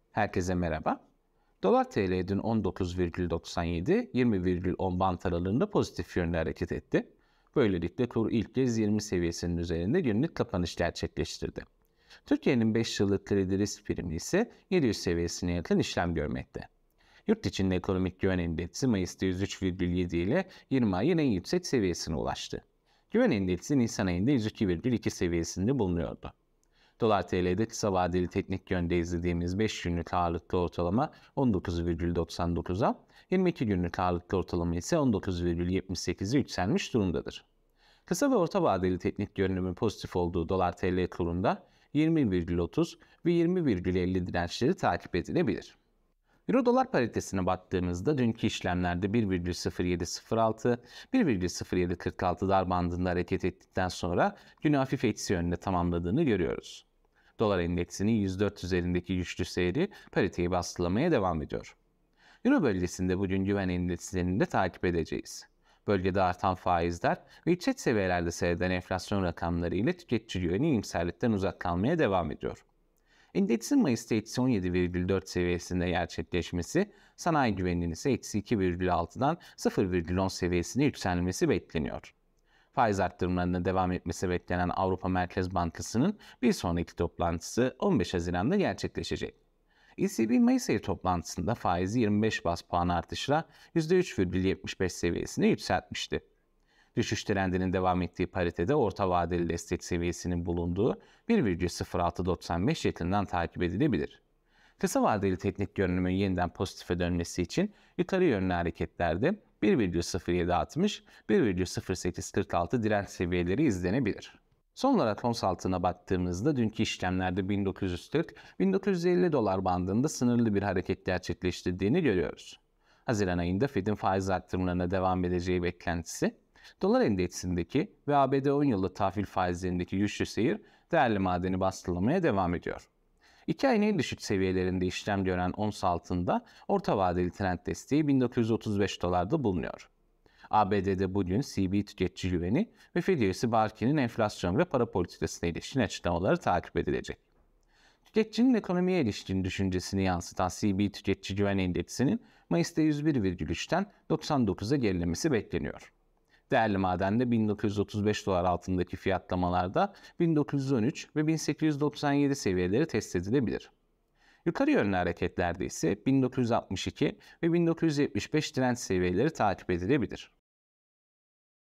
Herkese merhaba. Dolar TL dün 19,97-20,10 bant aralığında pozitif yönde hareket etti. Böylelikle kur ilk kez 20 seviyesinin üzerinde günlük kapanış gerçekleştirdi. Türkiye'nin 5 yıllık kredi risk primi ise 700 seviyesine yakın işlem görmekte. Yurt içinde ekonomik güven endeksi Mayıs'ta 103,7 ile 20 ayın en yüksek seviyesine ulaştı. Güven endeksi Nisan ayında 102,2 seviyesinde bulunuyordu. Dolar TL'de kısa vadeli teknik yönde izlediğimiz 5 günlük ağırlıklı ortalama 19,99'a, 22 günlük ağırlıklı ortalama ise 19,78'e yükselmiş durumdadır. Kısa ve orta vadeli teknik görünümün pozitif olduğu Dolar TL kurunda 20,30 ve 20,50 dirençleri takip edilebilir. Euro dolar paritesine baktığımızda dünkü işlemlerde 1,0706, 1,0746 dar bandında hareket ettikten sonra günü hafif eksi yönde tamamladığını görüyoruz. Dolar endeksinin 104 üzerindeki güçlü seyri pariteyi baskılamaya devam ediyor. Euro bölgesinde bugün güven endekslerini de takip edeceğiz. Bölgede artan faizler ve yüksek seviyelerde seyreden enflasyon rakamları ile tüketici güveni iyimserlikten uzak kalmaya devam ediyor. Endeksin Mayıs'ta eksi 17,4 seviyesinde gerçekleşmesi, sanayi güveninin ise eksi 2,6'dan 0,10 seviyesine yükselmesi bekleniyor. Faiz arttırımlarına devam etmesi beklenen Avrupa Merkez Bankası'nın bir sonraki toplantısı 15 Haziran'da gerçekleşecek. ECB Mayıs ayı toplantısında faizi 25 bas puan artışla %3,75 seviyesine yükseltmişti. Düşüş trendinin devam ettiği paritede orta vadeli destek seviyesinin bulunduğu 1,0695 yakından takip edilebilir. Kısa vadeli teknik görünümün yeniden pozitife dönmesi için yukarı yönlü hareketlerde 1,0760, 1,0846 direnç seviyeleri izlenebilir. Son olarak ons altına baktığımızda dünkü işlemlerde 1940-1950 dolar bandında sınırlı bir hareket gerçekleştirdiğini görüyoruz. Haziran ayında Fed'in faiz arttırımlarına devam edeceği beklentisi, dolar endeksindeki ve ABD 10 yıllık tahvil faizlerindeki güçlü seyir değerli madeni baskılamaya devam ediyor. 2 ayın en düşük seviyelerinde işlem gören ons altında orta vadeli trend desteği 1935 dolarda bulunuyor. ABD'de bugün CB tüketici güveni ve Fed üyesi Barkin'in enflasyon ve para politikasına ilişkin açıklamaları takip edilecek. Tüketicinin ekonomiye ilişkin düşüncesini yansıtan CB tüketici güven endeksinin Mayıs'ta 101,3'ten 99'a gerilemesi bekleniyor. Değerli madende 1935 dolar altındaki fiyatlamalarda 1913 ve 1897 seviyeleri test edilebilir. Yukarı yönlü hareketlerde ise 1962 ve 1975 direnç seviyeleri takip edilebilir.